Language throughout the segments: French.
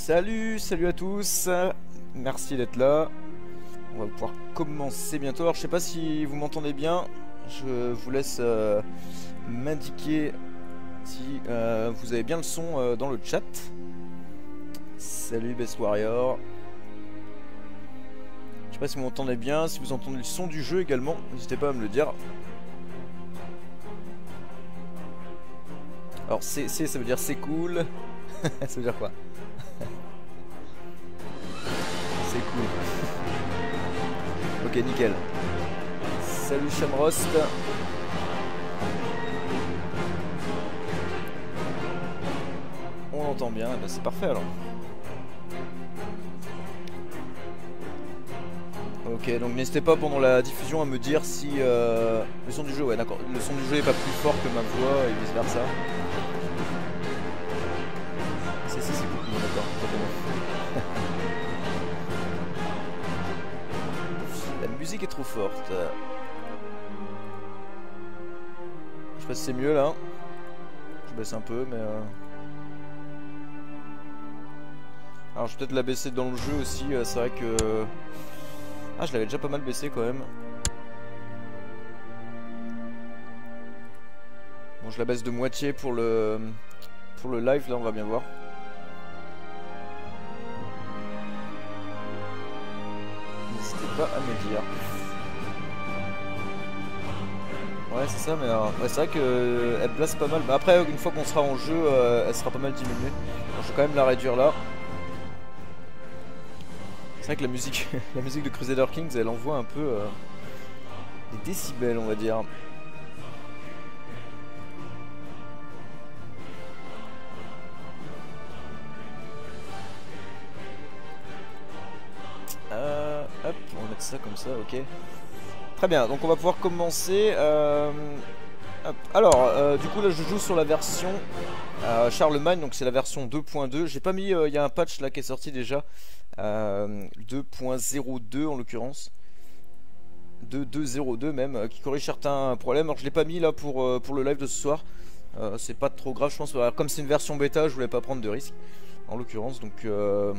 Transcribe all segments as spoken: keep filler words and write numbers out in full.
Salut, salut à tous, merci d'être là. On va pouvoir commencer bientôt. Alors je sais pas si vous m'entendez bien, je vous laisse euh, m'indiquer si euh, vous avez bien le son euh, dans le chat. Salut Best Warrior. Je sais pas si vous m'entendez bien, si vous entendez le son du jeu également, n'hésitez pas à me le dire. Alors c'est, ça veut dire c'est cool. Ça veut dire quoi? C'est cool. Ok, nickel. Salut Shamrost. On l'entend bien, ben c'est parfait alors. Ok, donc n'hésitez pas pendant la diffusion à me dire si euh, le son du jeu, ouais d'accord, le son du jeu est pas plus fort que ma voix et vice versa. Si si c'est cool, d'accord. La musique est trop forte. Je sais pas si c'est mieux là. Je baisse un peu mais... Euh... Alors je vais peut-être la baisser dans le jeu aussi, c'est vrai que... Ah je l'avais déjà pas mal baissé quand même. Bon je la baisse de moitié pour le... Pour le live là, on va bien voir. N'hésitez pas à me dire. Ouais c'est ça, mais euh, ouais, c'est vrai qu'elle euh, place pas mal. Mais après une fois qu'on sera en jeu, euh, elle sera pas mal diminuée. Bon, je vais quand même la réduire là. C'est vrai que la musique, la musique de Crusader Kings, elle envoie un peu euh, des décibels, on va dire. Euh, hop, on va mettre ça comme ça, ok. Très bien, donc on va pouvoir commencer. Euh, hop. Alors, euh, du coup là je joue sur la version euh, Charlemagne, donc c'est la version deux point deux. J'ai pas mis, il euh, y a un patch là qui est sorti déjà, euh, deux point zéro deux en l'occurrence, deux point deux zéro deux même, euh, qui corrige certains problèmes. Alors je l'ai pas mis là pour, euh, pour le live de ce soir, euh, c'est pas trop grave je pense. Alors, comme c'est une version bêta, je voulais pas prendre de risque en l'occurrence, donc euh,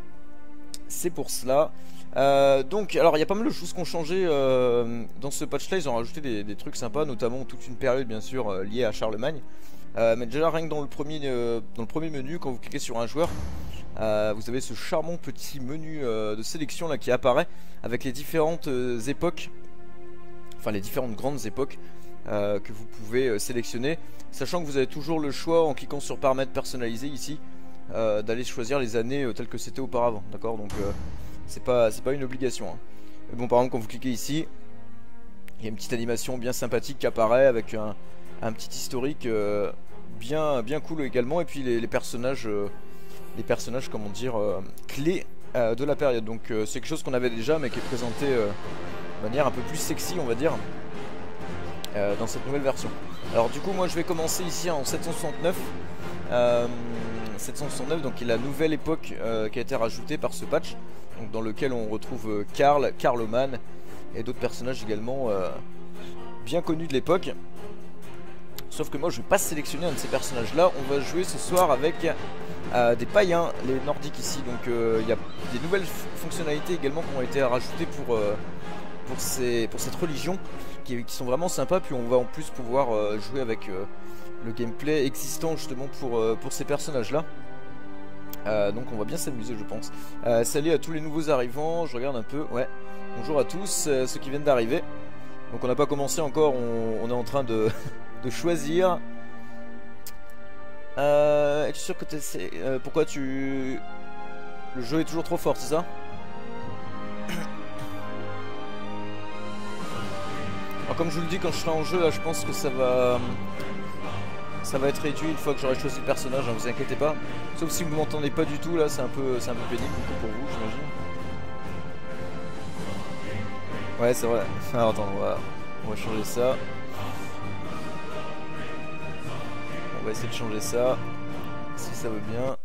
c'est pour cela. Euh, donc alors il y a pas mal de choses qui ont changé euh, dans ce patch là. Ils ont rajouté des, des trucs sympas, notamment toute une période bien sûr euh, liée à Charlemagne, euh, mais déjà rien que dans le premier, euh, dans le premier menu, quand vous cliquez sur un joueur, euh, vous avez ce charmant petit menu euh, de sélection là qui apparaît avec les différentes euh, époques, enfin les différentes grandes époques euh, que vous pouvez euh, sélectionner, sachant que vous avez toujours le choix en cliquant sur paramètres personnalisés ici euh, d'aller choisir les années euh, telles que c'était auparavant, d'accord. Donc euh, c'est pas, c'est pas une obligation hein. Mais bon, par exemple quand vous cliquez ici, il y a une petite animation bien sympathique qui apparaît avec un, un petit historique euh, bien, bien cool également. Et puis les, les personnages euh, les personnages comment dire euh, clés euh, de la période. Donc euh, c'est quelque chose qu'on avait déjà mais qui est présenté euh, de manière un peu plus sexy on va dire euh, dans cette nouvelle version. Alors du coup moi je vais commencer ici en sept cent soixante-neuf, euh, sept cent soixante-neuf, donc qui est la nouvelle époque euh, qui a été rajoutée par ce patch, donc dans lequel on retrouve euh, Karl, Carloman et d'autres personnages également euh, bien connus de l'époque. Sauf que moi je vais pas sélectionner un de ces personnages là, on va jouer ce soir avec euh, des païens, les nordiques ici. Donc il euh, y a des nouvelles fonctionnalités également qui ont été rajoutées pour, euh, pour, ces, pour cette religion qui, qui sont vraiment sympas. Puis on va en plus pouvoir euh, jouer avec euh, le gameplay existant justement pour, euh, pour ces personnages là. Euh, donc on va bien s'amuser je pense. euh, Salut à tous les nouveaux arrivants, je regarde un peu, ouais. Bonjour à tous euh, ceux qui viennent d'arriver. Donc on n'a pas commencé encore, on, on est en train de, de choisir. euh, Es-tu sûr que tu essaies euh, pourquoi tu... Le jeu est toujours trop fort, c'est ça? Alors comme je vous le dis, quand je serai en jeu là, je pense que ça va... Ça va être réduit une fois que j'aurai choisi le personnage, hein, vous inquiétez pas. Sauf si vous m'entendez pas du tout là, c'est un peu, c'est un peu pénible pour vous, j'imagine. Ouais, c'est vrai. Alors attends, on va, on va changer ça. On va essayer de changer ça, si ça veut bien.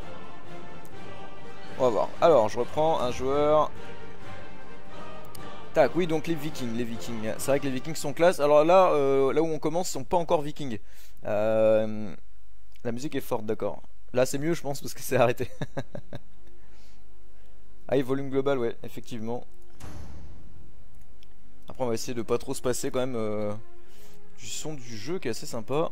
On va voir. Alors, je reprends un joueur. Tac, oui, donc les vikings, les vikings. C'est vrai que les vikings sont classe. Alors là, euh, là où on commence, ils sont pas encore vikings. Euh, la musique est forte, d'accord. Là, c'est mieux, je pense, parce que c'est arrêté. Ah, et volume global, ouais, effectivement. Après, on va essayer de pas trop se passer quand même euh, du son du jeu qui est assez sympa.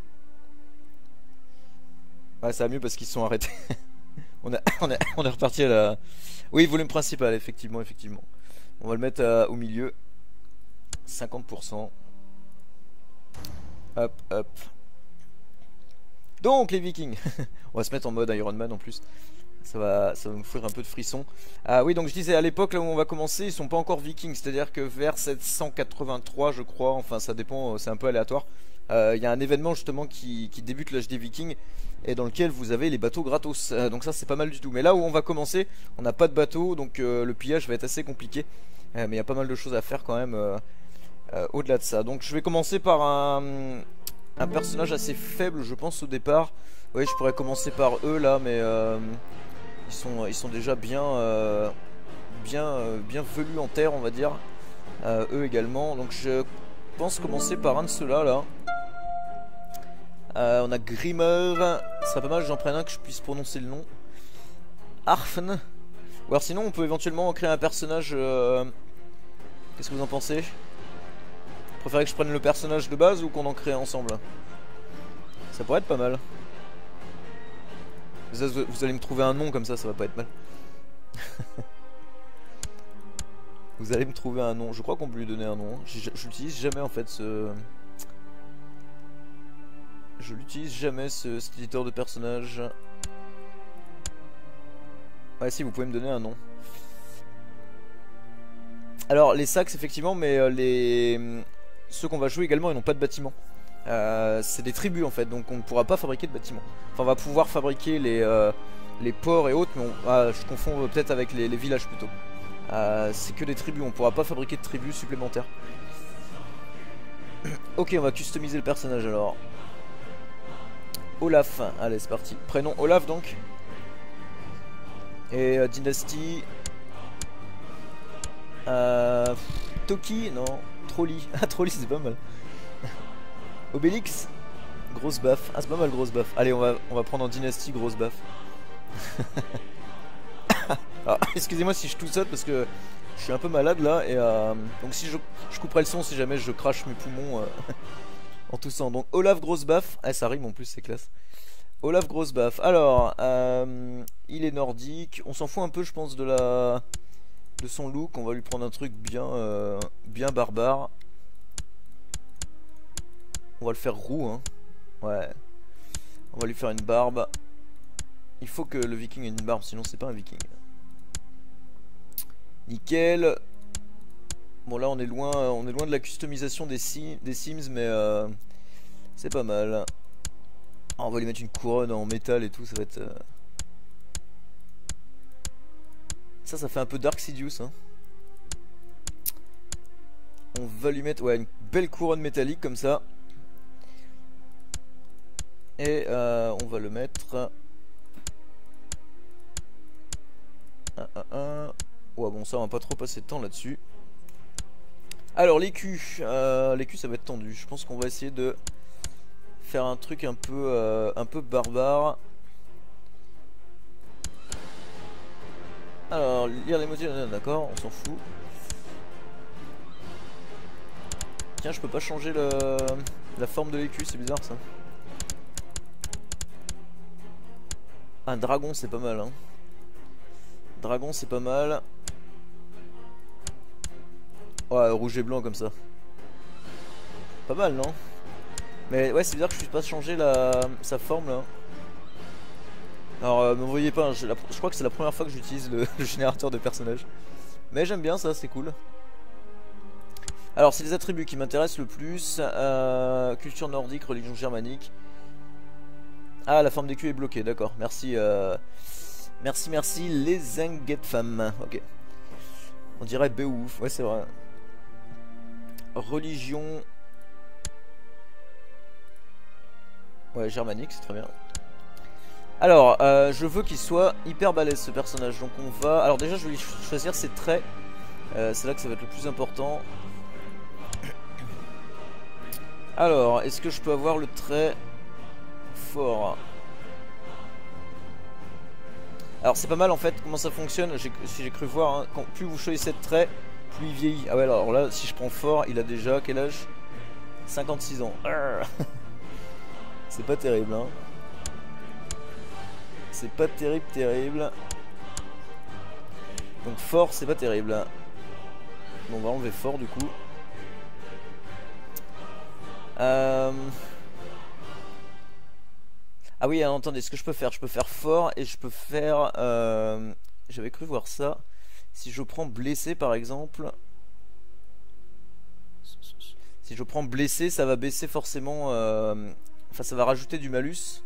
Ouais, ça va mieux parce qu'ils sont arrêtés. on, a, on, a, on est reparti à la... Oui, volume principal, effectivement, effectivement. On va le mettre à, au milieu. cinquante pour cent. Hop, hop. Donc, les vikings. On va se mettre en mode Iron Man en plus. Ça va, ça va nous faire un peu de frisson. Ah oui, donc je disais, à l'époque, là où on va commencer, ils sont pas encore vikings. C'est-à-dire que vers sept cent quatre-vingt-trois, je crois, enfin ça dépend, c'est un peu aléatoire. Il euh, y a un événement justement qui, qui débute l'âge des vikings et dans lequel vous avez les bateaux gratos. Euh, donc ça, c'est pas mal du tout. Mais là où on va commencer, on n'a pas de bateau, donc euh, le pillage va être assez compliqué. Euh, mais il y a pas mal de choses à faire quand même euh, euh, au-delà de ça. Donc je vais commencer par un, un personnage assez faible, je pense, au départ. Oui, je pourrais commencer par eux là, mais... Euh, Ils sont, ils sont déjà bien, euh, bien, euh, bien velus en terre, on va dire. Euh, eux également. Donc je pense commencer par un de ceux-là. Là. Euh, on a Grimmer. Ce serait pas mal que j'en prenne un que je puisse prononcer le nom. Arfn. Ou alors sinon on peut éventuellement créer un personnage. Euh... Qu'est-ce que vous en pensez? Vous préférez que je prenne le personnage de base ou qu'on en crée ensemble? Ça pourrait être pas mal. Vous allez me trouver un nom comme ça, ça va pas être mal. Vous allez me trouver un nom. Je crois qu'on peut lui donner un nom. Je l'utilise jamais en fait ce... Je l'utilise jamais ce, cet éditeur de personnage. Ouais si, vous pouvez me donner un nom. Alors les sacs effectivement, mais euh, les... ceux qu'on va jouer également ils n'ont pas de bâtiment. Euh, c'est des tribus en fait, donc on ne pourra pas fabriquer de bâtiments. Enfin on va pouvoir fabriquer les, euh, les ports et autres, mais on, ah, je confonds peut-être avec les, les villages plutôt. Euh, c'est que des tribus, on ne pourra pas fabriquer de tribus supplémentaires. Ok, on va customiser le personnage alors. Olaf, allez c'est parti. Prénom Olaf donc. Et euh, dynastie euh, Toki, non, Trolli. Ah Trolli c'est pas mal. Obélix, grosse baffe. Ah c'est pas mal grosse baffe. Allez on va, on va prendre en dynastie grosse baffe. Excusez-moi si je tousse parce que je suis un peu malade là. Et euh, donc si je, je couperai le son si jamais je crache mes poumons euh, en toussant. Donc Olaf grosse baffe. Ah ça rime en plus c'est classe. Olaf grosse baffe. Alors euh, il est nordique. On s'en fout un peu je pense de la de son look. On va lui prendre un truc bien, euh, bien barbare. On va le faire roux hein. Ouais. On va lui faire une barbe. Il faut que le viking ait une barbe, sinon c'est pas un viking. Nickel. Bon là on est loin, on est loin de la customisation des, si des Sims, mais euh, c'est pas mal. Ah, on va lui mettre une couronne en métal et tout, ça va être... Euh... Ça, ça fait un peu Dark Sidious hein. On va lui mettre ouais, une belle couronne métallique comme ça. Et euh, on va le mettre... Un, un, un. Ouais bon ça on va pas trop passer de temps là-dessus. Alors l'écu, euh, l'écu ça va être tendu. Je pense qu'on va essayer de faire un truc un peu euh, un peu barbare. Alors lire les motifs, d'accord, on s'en fout. Tiens je peux pas changer le, la forme de l'écu, c'est bizarre ça. Un dragon c'est pas mal hein. Dragon c'est pas mal. Ouais rouge et blanc comme ça. Pas mal non? Mais ouais c'est bizarre que je puisse pas changer la... sa forme là. Alors euh, me voyez pas hein, je, la... je crois que c'est la première fois que j'utilise le... le générateur de personnages. Mais j'aime bien ça, c'est cool. Alors c'est les attributs qui m'intéressent le plus. euh... Culture nordique, religion germanique. Ah la forme des culs est bloquée, d'accord. Merci euh... Merci, merci, les Zengetfam. Ok. On dirait Beouf. Ouais, c'est vrai. Religion. Ouais, germanique, c'est très bien. Alors, euh, je veux qu'il soit hyper balèze ce personnage. Donc, on va. Alors, déjà, je vais choisir ses traits. Euh, c'est là que ça va être le plus important. Alors, est-ce que je peux avoir le trait fort? Alors c'est pas mal en fait, comment ça fonctionne, si j'ai cru voir, hein, quand plus vous choisissez de traits, plus il vieillit. Ah ouais, alors là, si je prends fort, il a déjà quel âge? cinquante-six ans. C'est pas terrible, hein. C'est pas terrible, terrible. Donc fort, c'est pas terrible. Bon, on va enlever fort du coup. Euh... Ah oui, alors, attendez, ce que je peux faire, je peux faire fort et je peux faire... Euh... J'avais cru voir ça. Si je prends blessé par exemple... Si je prends blessé, ça va baisser forcément... Euh... Enfin, ça va rajouter du malus.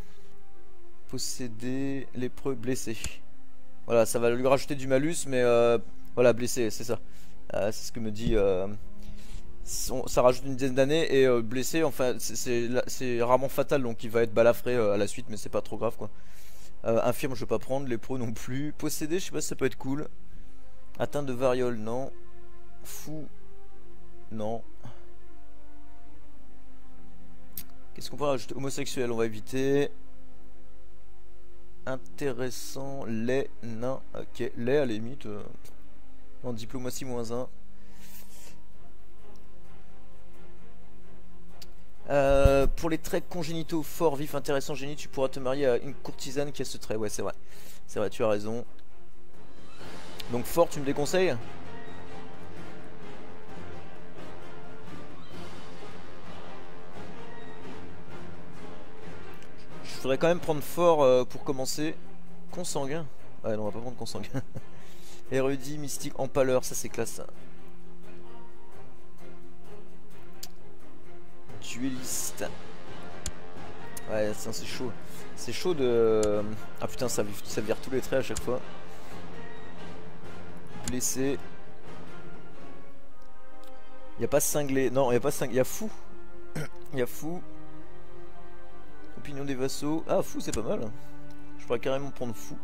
Posséder lépreux blessé. Voilà, ça va lui rajouter du malus, mais... Euh... Voilà, blessé, c'est ça. Euh, c'est ce que me dit... Euh... Ça rajoute une dizaine d'années et euh, blessé, enfin c'est rarement fatal, donc il va être balafré euh, à la suite, mais c'est pas trop grave quoi. euh, Infirme je vais pas prendre, lépreux non plus. Possédé je sais pas si ça peut être cool. Atteint de variole non. Fou non. Qu'est-ce qu'on peut rajouter? Homosexuel on va éviter. Intéressant, laid, nain, ok, laid à la limite. euh... En diplomatie moins un. Euh, pour les traits congénitaux, fort, vif, intéressant, génie, tu pourras te marier à une courtisane qui a ce trait. Ouais, c'est vrai. C'est vrai, tu as raison. Donc fort, tu me déconseilles? Je voudrais quand même prendre fort euh, pour commencer. Consanguin. Ouais, non, on va pas prendre consanguin. Érudit, mystique, empaleur, ça c'est classe. Dueliste. Ouais, c'est chaud. C'est chaud de... Ah putain, ça, ça vire tous les traits à chaque fois. Blessé. Il n'y a pas cinglé. Non, il n'y a pas cinglé. Il y a fou. Il y a fou. Opinion des vassaux. Ah, fou, c'est pas mal. Je pourrais carrément prendre fou.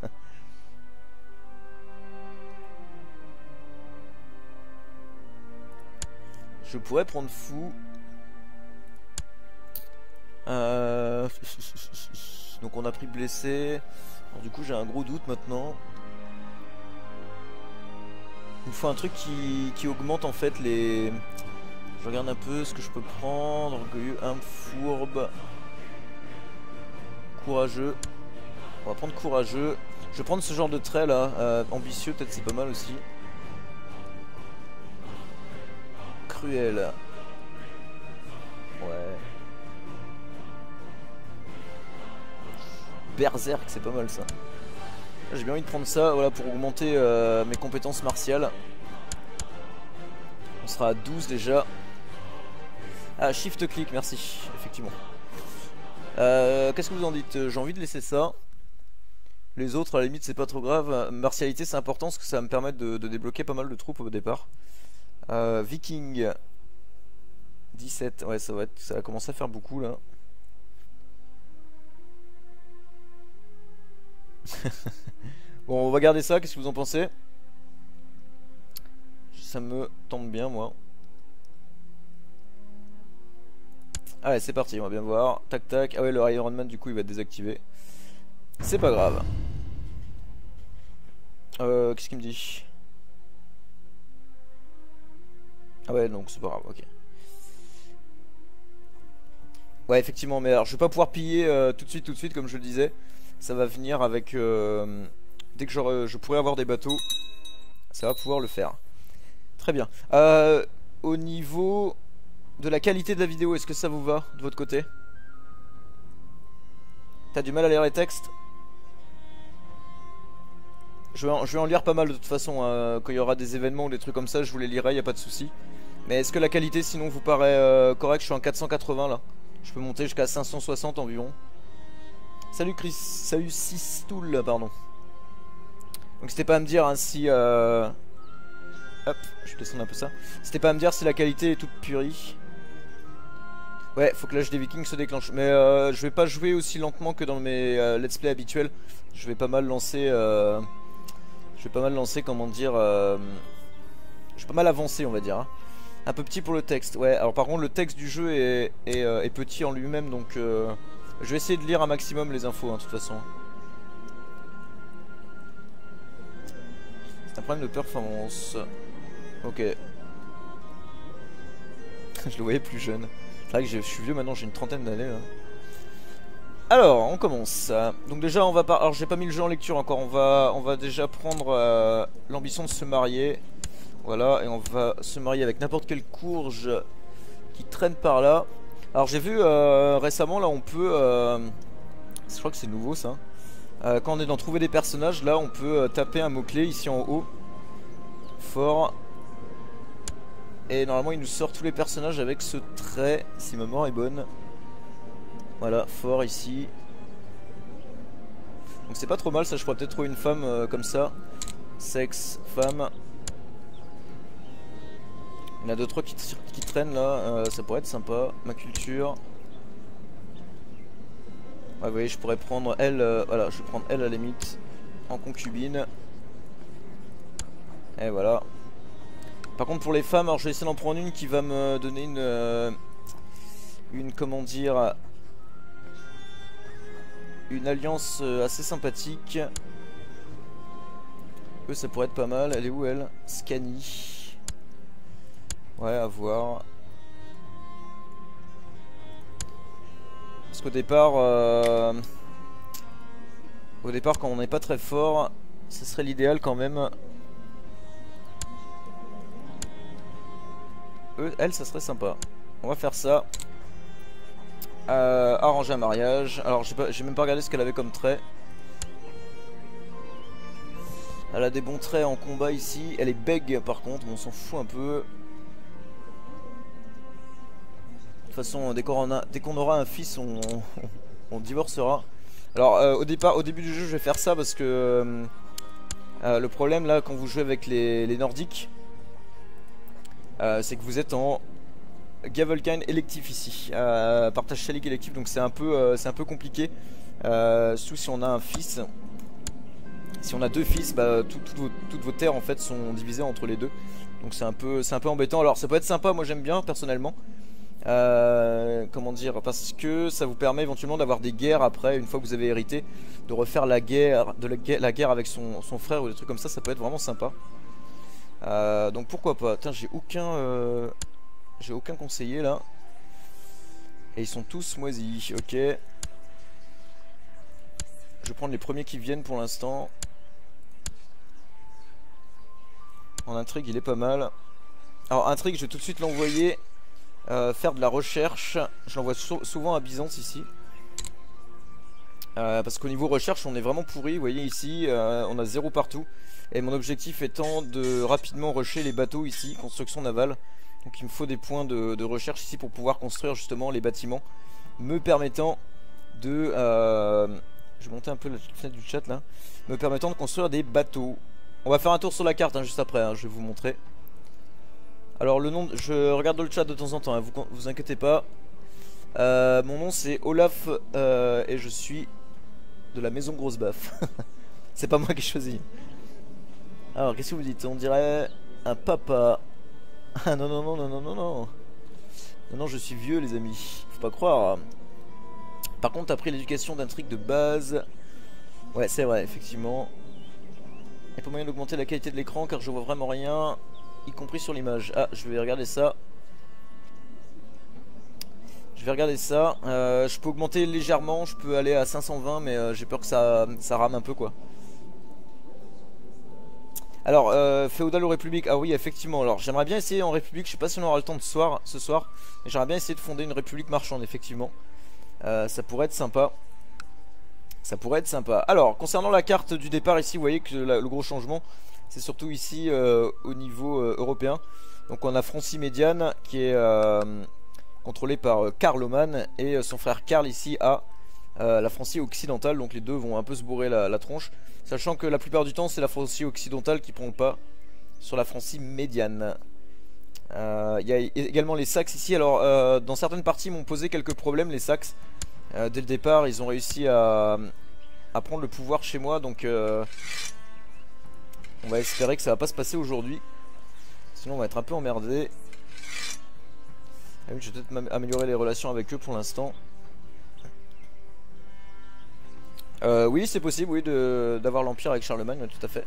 Je pourrais prendre fou. Euh... Donc on a pris blessé. Alors, du coup j'ai un gros doute maintenant. Il me faut un truc qui, qui augmente en fait les... Je regarde un peu ce que je peux prendre. Orgueilleux, humble, fourbe. Courageux. On va prendre courageux. Je vais prendre ce genre de trait là. euh, Ambitieux peut-être c'est pas mal aussi. Cruel. Ouais. Berserk, c'est pas mal ça. J'ai bien envie de prendre ça voilà, pour augmenter euh, mes compétences martiales. On sera à douze déjà. Ah, shift click, merci, effectivement. Euh, Qu'est-ce que vous en dites? J'ai envie de laisser ça. Les autres, à la limite, c'est pas trop grave. Martialité, c'est important parce que ça va me permettre de, de débloquer pas mal de troupes au départ. Euh, Viking. dix-sept, ouais, ça va, être, ça va commencer à faire beaucoup là. Bon, on va garder ça, qu'est-ce que vous en pensez? Ça me tombe bien, moi. Allez, c'est parti, on va bien voir. Tac, tac. Ah ouais, le Iron Man, du coup, il va être désactivé. C'est pas grave. Euh, qu'est-ce qu'il me dit? Ah ouais, donc c'est pas grave, ok. Ouais, effectivement, mais alors je vais pas pouvoir piller euh, tout de suite, tout de suite, comme je le disais. Ça va venir avec... Euh, dès que je pourrai avoir des bateaux, ça va pouvoir le faire. Très bien. Euh, au niveau de la qualité de la vidéo, est-ce que ça vous va de votre côté? T'as du mal à lire les textes? je vais, en, je vais en lire pas mal de toute façon. Hein. Quand il y aura des événements ou des trucs comme ça, je vous les lirai, y a pas de souci. Mais est-ce que la qualité sinon vous paraît euh, correcte? Je suis en quatre cent quatre-vingts là. Je peux monter jusqu'à cinq cent soixante environ. Salut Chris, salut Sistoul, pardon. Donc n'hésitez pas à me dire hein, si... Euh... Hop, je descends un peu ça. N'hésitez pas à me dire si la qualité est toute purie. Ouais, faut que l'âge des Vikings se déclenche. Mais euh, je vais pas jouer aussi lentement que dans mes euh, let's play habituels. Je vais pas mal lancer... Euh... Je vais pas mal lancer, comment dire... Euh... je suis pas mal avancé, on va dire. Hein. Un peu petit pour le texte. Ouais, alors par contre, le texte du jeu est, est, euh, est petit en lui-même, donc euh, je vais essayer de lire un maximum les infos, hein, de toute façon. C'est un problème de performance. Ok. Je le voyais plus jeune. C'est vrai que je suis vieux maintenant, j'ai une trentaine d'années. Alors, on commence. Donc déjà, on va pas. Alors, j'ai pas mis le jeu en lecture encore. On va, on va déjà prendre euh, l'ambition de se marier. Voilà, et on va se marier avec n'importe quelle courge qui traîne par là. Alors, j'ai vu euh, récemment, là, on peut. Euh, je crois que c'est nouveau ça. Euh, quand on est dans trouver des personnages, là, on peut euh, taper un mot-clé ici en haut. Fort. Et normalement il nous sort tous les personnages avec ce trait, si ma mémoire est bonne. Voilà, fort ici. Donc c'est pas trop mal ça, je pourrais peut-être trouver une femme euh, comme ça. Sexe, femme. Il y en a deux trois qui, qui traînent là, euh, ça pourrait être sympa. Ma culture. Ouais, vous voyez, je pourrais prendre elle, euh, voilà, je vais prendre elle à la limite. En concubine. Et voilà. Par contre pour les femmes, alors je vais essayer d'en prendre une qui va me donner une euh, une comment dire une alliance assez sympathique. Eux ça pourrait être pas mal. Elle est où elle? Scani. Ouais, à voir. Parce qu'au départ euh, au départ quand on n'est pas très fort, ce serait l'idéal quand même. Elle, ça serait sympa. On va faire ça. Euh, arranger un mariage. Alors, j'ai même pas regardé ce qu'elle avait comme trait. Elle a des bons traits en combat ici. Elle est bègue par contre, on s'en fout un peu. De toute façon, dès qu'on qu'on aura un fils, on, on, on divorcera. Alors, euh, au départ, au début du jeu, je vais faire ça parce que euh, euh, le problème là, quand vous jouez avec les, les Nordiques. Euh, c'est que vous êtes en Gavelkind électif ici, euh, partage salique électif, donc c'est un peu euh, c'est un peu compliqué. Euh, surtout si on a un fils, si on a deux fils, bah, tout, tout vos, toutes vos terres en fait sont divisées entre les deux, donc c'est un peu c'est un peu embêtant. Alors ça peut être sympa, moi j'aime bien personnellement. Euh, comment dire, parce que ça vous permet éventuellement d'avoir des guerres après, une fois que vous avez hérité, de refaire la guerre, de la, la guerre avec son, son frère ou des trucs comme ça, ça peut être vraiment sympa. Euh, donc pourquoi pas. Tiens, j'ai aucun euh, j'ai aucun conseiller là. Et ils sont tous moisis. Ok. Je vais prendre les premiers qui viennent pour l'instant. En intrigue il est pas mal. Alors intrigue je vais tout de suite l'envoyer euh, faire de la recherche. Je l'envoie sou souvent à Byzance ici. Euh, parce qu'au niveau recherche on est vraiment pourri. Vous voyez ici euh, on a zéro partout. Et mon objectif étant de rapidement rusher les bateaux ici, construction navale. Donc il me faut des points de, de recherche ici pour pouvoir construire justement les bâtiments, me permettant de... Euh, je vais monter un peu la fenêtre du chat là. Me permettant de construire des bateaux. On va faire un tour sur la carte hein, juste après, hein, je vais vous montrer. Alors le nom, je regarde le chat de temps en temps, hein, vous, vous inquiétez pas. Euh, mon nom c'est Olaf euh, et je suis de la maison Grosse Baffe. C'est pas moi qui ai choisi. Alors qu'est-ce que vous dites? On dirait un papa. Ah non non non non non non non. Non non je suis vieux les amis. Faut pas croire. Par contre t'as pris l'éducation d'intrigue de base. Ouais c'est vrai effectivement. Il n'y a pas moyen d'augmenter la qualité de l'écran car je vois vraiment rien. Y compris sur l'image. Ah je vais regarder ça. Je vais regarder ça. euh, Je peux augmenter légèrement. Je peux aller à cinq cent vingt mais euh, j'ai peur que ça, ça rame un peu quoi. Alors, euh, féodal ou république? Ah oui, effectivement. Alors, j'aimerais bien essayer en république. Je sais pas si on aura le temps de ce soir, ce soir mais j'aimerais bien essayer de fonder une république marchande, effectivement. Euh, ça pourrait être sympa. Ça pourrait être sympa. Alors, concernant la carte du départ ici, vous voyez que la, le gros changement, c'est surtout ici euh, au niveau euh, européen. Donc, on a Francie Médiane qui est euh, contrôlée par euh, Carloman et euh, son frère Karl ici a euh, la Francie occidentale. Donc, les deux vont un peu se bourrer la, la tronche. Sachant que la plupart du temps c'est la Francie occidentale qui prend le pas sur la Francie médiane. Il euh, y a également les Saxes ici. Alors euh, dans certaines parties ils m'ont posé quelques problèmes les Saxes. euh, Dès le départ ils ont réussi à, à prendre le pouvoir chez moi. Donc euh, on va espérer que ça va pas se passer aujourd'hui. Sinon on va être un peu emmerdé. Ah oui, je vais peut-être améliorer les relations avec eux pour l'instant. Euh, oui, c'est possible, oui, d'avoir l'Empire avec Charlemagne, tout à fait.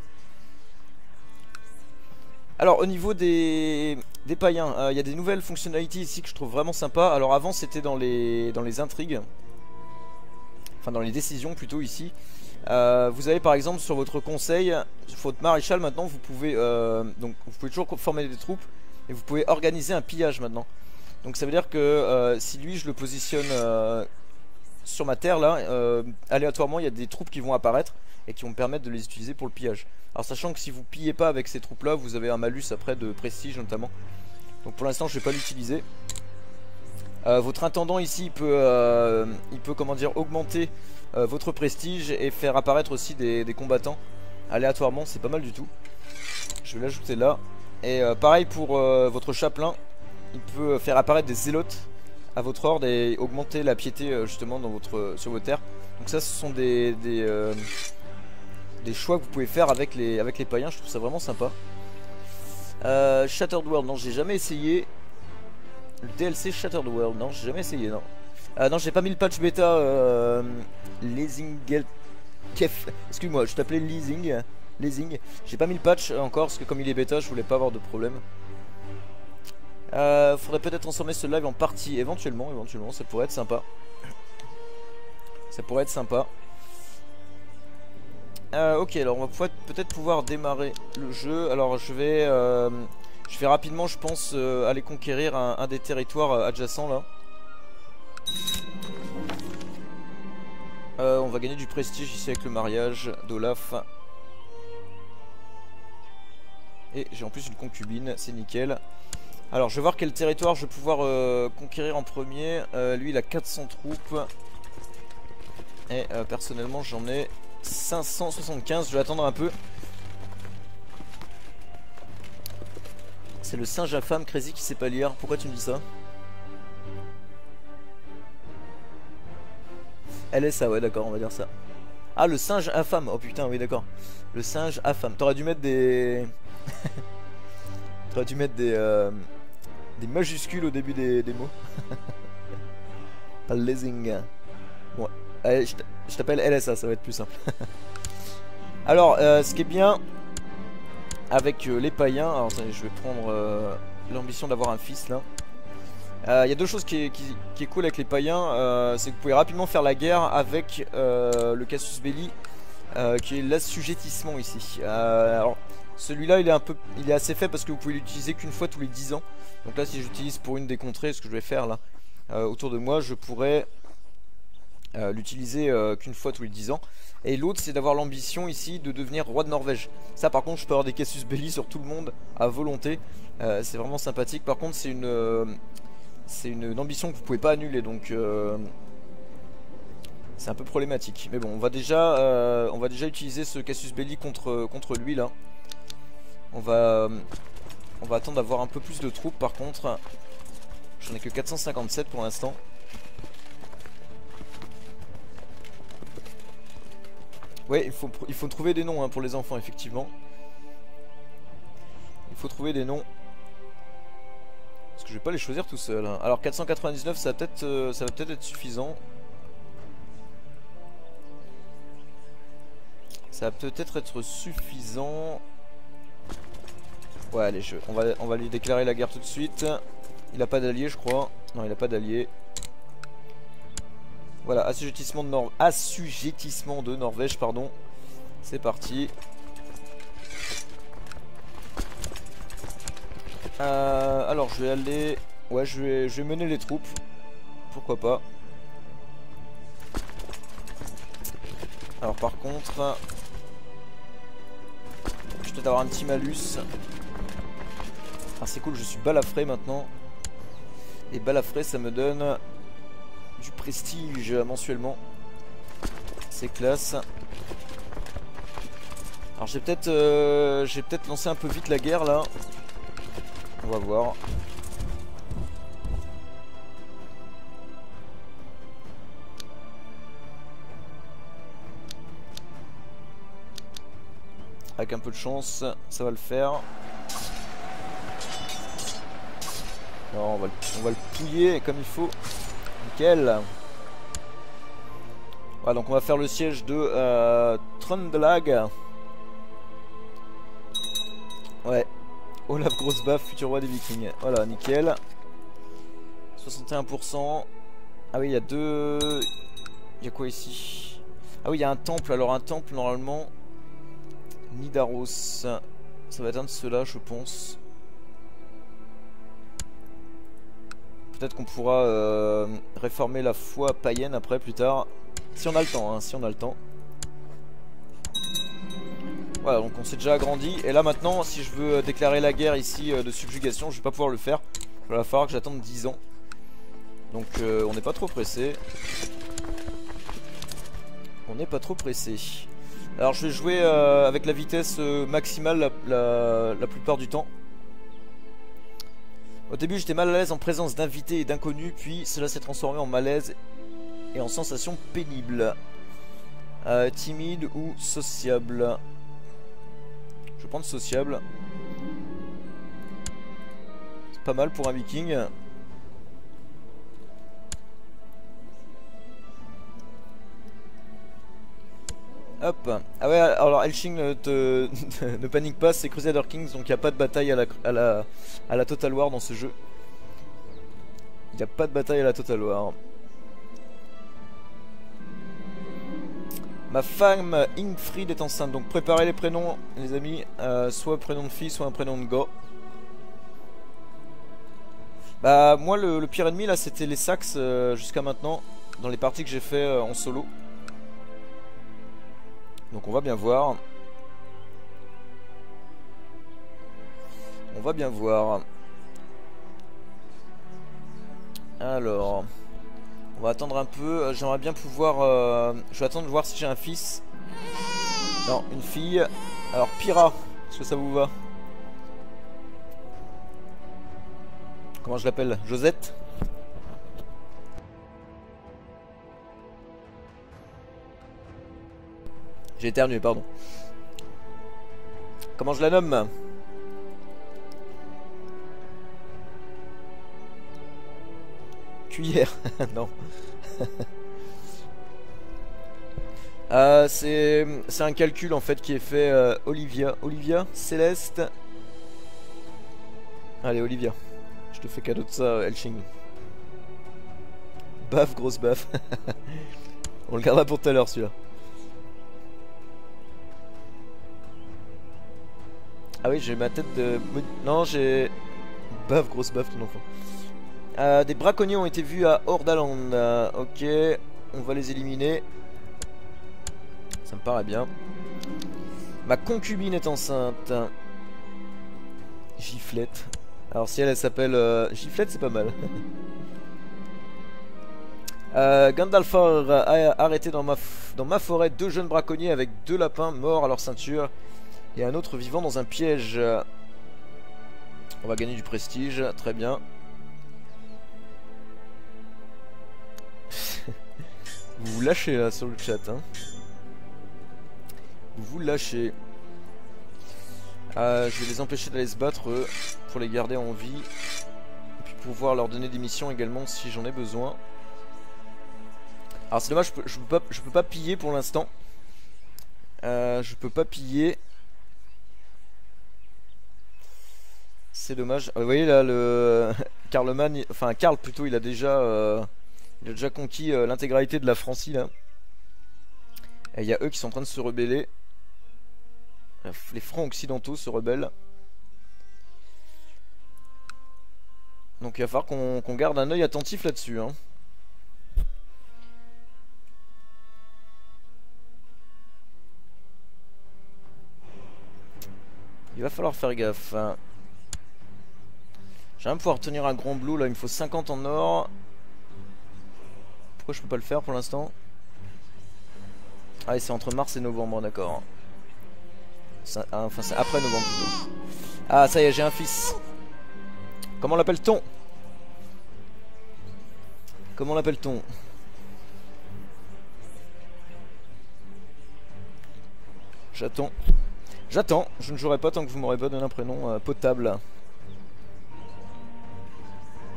Alors, au niveau des, des païens, il euh, y a des nouvelles fonctionnalités ici que je trouve vraiment sympa. Alors, avant, c'était dans les, dans les intrigues. Enfin, dans les décisions, plutôt, ici. Euh, vous avez, par exemple, sur votre conseil, sur votre maréchal, maintenant, vous pouvez, euh, donc, vous pouvez toujours former des troupes. Et vous pouvez organiser un pillage, maintenant. Donc, ça veut dire que euh, si lui, je le positionne... Euh, sur ma terre là, euh, aléatoirement il y a des troupes qui vont apparaître et qui vont me permettre de les utiliser pour le pillage. Alors sachant que si vous pillez pas avec ces troupes là, vous avez un malus après de prestige notamment. Donc pour l'instant je vais pas l'utiliser. euh, Votre intendant ici il peut, euh, il peut comment dire, augmenter euh, votre prestige et faire apparaître aussi des, des combattants aléatoirement, c'est pas mal du tout. Je vais l'ajouter là. Et euh, pareil pour euh, votre chapelain, il peut faire apparaître des zélotes à votre ordre et augmenter la piété euh, justement dans votre, sur vos terres. Donc ça ce sont des, des, euh, des choix que vous pouvez faire avec les, avec les païens, je trouve ça vraiment sympa. euh, Shattered World, non j'ai jamais essayé. Le D L C Shattered World, non j'ai jamais essayé, non. Euh, non j'ai pas mis le patch bêta euh, Leasing Kef. Excuse-moi, je t'appelais Leasing Leasing. J'ai pas mis le patch encore parce que comme il est bêta je voulais pas avoir de problème. Euh, faudrait peut-être transformer ce live en partie, éventuellement, éventuellement, ça pourrait être sympa. Ça pourrait être sympa. Euh, ok, alors on va peut-être pouvoir démarrer le jeu. Alors je vais, euh, je vais rapidement, je pense, euh, aller conquérir un, un des territoires adjacents là. Euh, on va gagner du prestige ici avec le mariage d'Olaf. Et j'ai en plus une concubine, c'est nickel. Alors je vais voir quel territoire je vais pouvoir euh, conquérir en premier. euh, Lui il a quatre cents troupes. Et euh, personnellement j'en ai cinq cent soixante-quinze. Je vais attendre un peu. C'est le singe infâme Crazy qui sait pas lire. Pourquoi tu me dis ça? Elle est ça, ouais d'accord, on va dire ça. Ah le singe infâme, oh putain oui d'accord. Le singe infâme, t'aurais dû mettre des... T'aurais dû mettre des... Euh... des majuscules au début des, des mots. Leasing. Bon, allez, je t'appelle L S A, ça va être plus simple. Alors, euh, ce qui est bien avec euh, les païens, alors attendez, je vais prendre euh, l'ambition d'avoir un fils là. Il euh, y a deux choses qui est, qui, qui est cool avec les païens, euh, c'est que vous pouvez rapidement faire la guerre avec euh, le casus belli, euh, qui est l'assujettissement ici. Euh, alors, celui-là, il est un peu, il est assez faible parce que vous pouvez l'utiliser qu'une fois tous les dix ans. Donc là, si j'utilise pour une des contrées, ce que je vais faire là, euh, autour de moi, je pourrais euh, l'utiliser euh, qu'une fois tous les dix ans. Et l'autre, c'est d'avoir l'ambition ici de devenir roi de Norvège. Ça, par contre, je peux avoir des casus belli sur tout le monde à volonté. Euh, c'est vraiment sympathique. Par contre, c'est une, euh, c'est une, une ambition que vous pouvez pas annuler, donc euh, c'est un peu problématique. Mais bon, on va déjà, euh, on va déjà utiliser ce casus belli contre contre lui là. On va, on va attendre d'avoir un peu plus de troupes par contre. J'en ai que quatre cent cinquante-sept pour l'instant. Ouais, il faut, il faut trouver des noms hein, pour les enfants, effectivement. Il faut trouver des noms. Parce que je vais pas les choisir tout seul. Hein. Alors quatre cent quatre-vingt-dix-neuf, ça va peut-être euh, ça va peut-être être suffisant. Ça va peut-être être suffisant. Ouais, allez, je, on, va, on va lui déclarer la guerre tout de suite. Il a pas d'allié, je crois. Non, il a pas d'allié. Voilà, assujettissement de, Nor assujettissement de Norvège, pardon. C'est parti. Euh, alors, je vais aller... Ouais, je vais, je vais mener les troupes. Pourquoi pas. Alors, par contre... Je vais peut-être avoir un petit malus. Ah, c'est cool, je suis balafré maintenant. Et balafré, ça me donne du prestige mensuellement. C'est classe. Alors j'ai peut-être euh, j'ai peut-être lancé un peu vite la guerre là. On va voir. Avec un peu de chance, ça va le faire. Non, on va, le, on va le pouiller comme il faut. Nickel. Voilà, donc on va faire le siège de euh, Trøndelag. Ouais. Olaf Grossbaf, futur roi des Vikings. Voilà, nickel. soixante et un pour cent. Ah oui, il y a deux... Il y a quoi ici? Ah oui, il y a un temple. Alors un temple, normalement... Nidaros. Ça va être un de ceux-là, je pense. Peut-être qu'on pourra euh, réformer la foi païenne après, plus tard. Si on a le temps, hein, si on a le temps. Voilà, donc on s'est déjà agrandi. Et là maintenant, si je veux déclarer la guerre ici euh, de subjugation, je vais pas pouvoir le faire. Il va falloir que j'attende dix ans. Donc euh, on n'est pas trop pressé. On n'est pas trop pressé. Alors je vais jouer euh, avec la vitesse euh, maximale la, la, la plupart du temps. Au début j'étais mal à l'aise en présence d'invités et d'inconnus. Puis cela s'est transformé en malaise et en sensation pénible. euh, Timide ou sociable? Je vais prendre sociable. C'est pas mal pour un viking. Hop. Ah ouais, alors Elching ne, te, ne panique pas, c'est Crusader Kings, donc il n'y a pas de bataille à la, à, la, à la Total War dans ce jeu. Il n'y a pas de bataille à la Total War. Ma femme Ingfrid est enceinte, donc préparez les prénoms les amis, euh, soit prénom de fille, soit un prénom de gars. Bah moi le, le pire ennemi là c'était les Saxes euh, jusqu'à maintenant, dans les parties que j'ai fait euh, en solo. Donc on va bien voir. On va bien voir. Alors... On va attendre un peu. J'aimerais bien pouvoir... Euh, je vais attendre de voir si j'ai un fils. Non, une fille. Alors, Pyra. Est-ce que ça vous va? Comment je l'appelle? Josette? J'ai éternué, pardon. Comment je la nomme? Cuillère. Non. euh, c'est c'est un calcul en fait qui est fait euh, Olivia. Olivia, Céleste. Allez Olivia. Je te fais cadeau de ça, Elching. Baf, grosse baf. On le gardera pour tout à l'heure celui-là. Ah oui, j'ai ma tête de... Non, j'ai... Baf, grosse baf ton enfant. Euh, des braconniers ont été vus à Hordaland. Euh, ok, on va les éliminer. Ça me paraît bien. Ma concubine est enceinte. Giflette. Alors si elle, elle s'appelle euh, Giflette, c'est pas mal. euh, Gandalfar a arrêté dans ma, dans ma forêt deux jeunes braconniers avec deux lapins morts à leur ceinture et un autre vivant dans un piège. On va gagner du prestige, très bien. Vous vous lâchez là sur le chat, hein. Vous vous lâchez. Euh, je vais les empêcher d'aller se battre eux, pour les garder en vie. Et puis pouvoir leur donner des missions également si j'en ai besoin. Alors c'est dommage, je peux, je peux pas, je peux pas piller pour l'instant. Euh, je peux pas piller. C'est dommage. Euh, vous voyez là le Karleman, enfin Karl plutôt, il a déjà, euh, il a déjà conquis euh, l'intégralité de la Francie là. Et il y a eux qui sont en train de se rebeller. Les francs occidentaux se rebellent. Donc il va falloir qu'on qu'on garde un œil attentif là-dessus, hein. Il va falloir faire gaffe. J'aimerais pouvoir tenir un grand blue là, il me faut cinquante en or. Pourquoi je peux pas le faire pour l'instant? Ah, c'est entre mars et novembre, d'accord. Enfin, c'est après novembre plutôt. Ah, ça y est, j'ai un fils. Comment l'appelle-t-on? Comment l'appelle-t-on? J'attends. J'attends. Je ne jouerai pas tant que vous m'aurez pas donné un prénom euh, potable.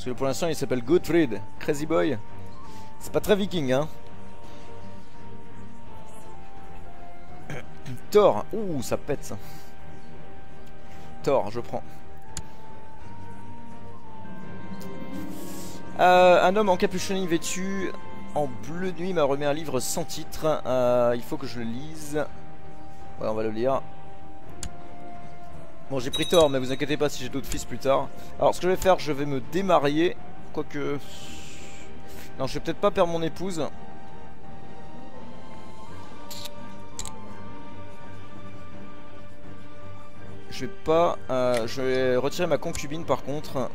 Parce que pour l'instant il s'appelle Gottfried, Crazy Boy. C'est pas très viking hein. Thor, ouh ça pète ça. Thor, je prends. Euh, un homme encapuchonné vêtu en bleu nuit m'a remis un livre sans titre. Euh, il faut que je le lise. Ouais, on va le lire. Bon, j'ai pris Thor, mais vous inquiétez pas si j'ai d'autres fils plus tard. Alors, ce que je vais faire, je vais me démarier. Quoique... Non, je vais peut-être pas perdre mon épouse. Je vais pas... Euh, je vais retirer ma concubine, par contre.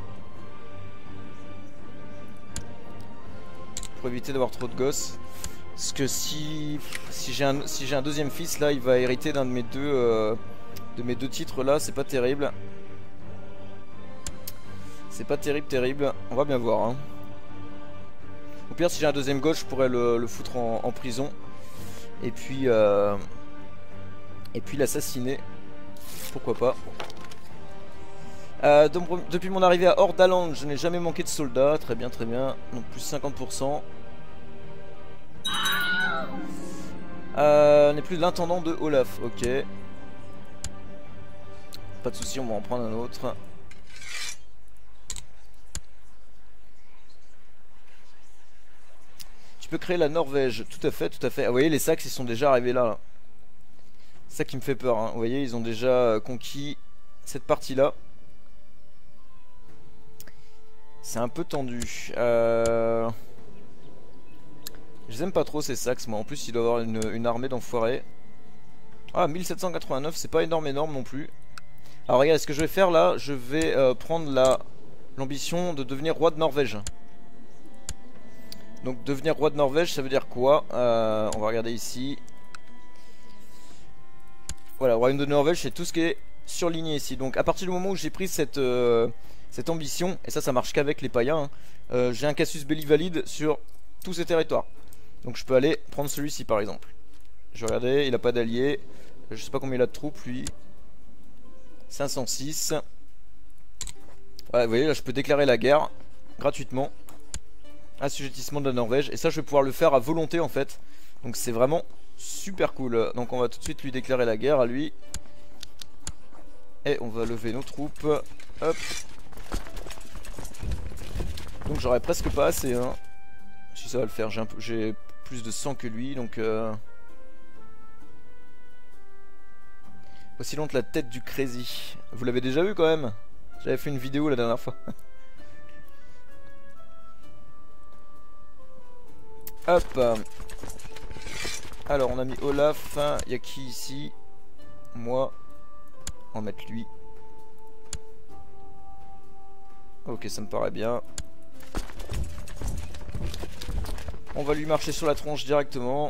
Pour éviter d'avoir trop de gosses. Parce que si... Si j'ai un, si j'ai un deuxième fils, là, il va hériter d'un de mes deux... Euh, de mes deux titres, là. C'est pas terrible. C'est pas terrible, terrible. On va bien voir, hein. Au pire, si j'ai un deuxième gosse, je pourrais le, le foutre en, en prison. Et puis... Euh, et puis l'assassiner. Pourquoi pas. Euh, donc, depuis mon arrivée à Hordaland, je n'ai jamais manqué de soldats. Très bien, très bien. Donc plus cinquante pour cent. Euh, on n'est plus de l'intendant de Olaf. Ok. Pas de souci, on va en prendre un autre. Tu peux créer la Norvège. Tout à fait, tout à fait. Ah, vous voyez, les Saxes, ils sont déjà arrivés là. là. C'est ça qui me fait peur. Hein. Vous voyez, ils ont déjà conquis cette partie-là. C'est un peu tendu. Euh... Je les aime pas trop ces Saxes, moi. En plus, il doit avoir une, une armée d'enfoirés. Ah, mille sept cent quatre-vingt-neuf, c'est pas énorme, énorme non plus. Alors, regarde, ce que je vais faire là, je vais euh, prendre la l'ambition de devenir roi de Norvège. Donc, devenir roi de Norvège, ça veut dire quoi? euh, On va regarder ici. Voilà, royaume de Norvège, c'est tout ce qui est surligné ici. Donc, à partir du moment où j'ai pris cette... Euh, cette ambition, et ça ça marche qu'avec les païens, hein, euh, j'ai un casus belli valide sur tous ces territoires. Donc je peux aller prendre celui-ci par exemple. Je regardais, il a pas d'alliés. Je sais pas combien il a de troupes lui. cinq cent six. Ouais, vous voyez là je peux déclarer la guerre gratuitement. Assujettissement de la Norvège. Et ça je vais pouvoir le faire à volonté en fait. Donc c'est vraiment super cool. Donc on va tout de suite lui déclarer la guerre à lui. Et on va lever nos troupes. Hop. Donc j'aurais presque pas assez hein. Si ça va le faire, j'ai plus de sang que lui. Donc euh... Voici donc la tête du Crazy. Vous l'avez déjà vu quand même. J'avais fait une vidéo la dernière fois. Hop. Alors on a mis Olaf. Il y a qui ici? Moi. On va mettre lui. Ok, ça me paraît bien. On va lui marcher sur la tronche directement.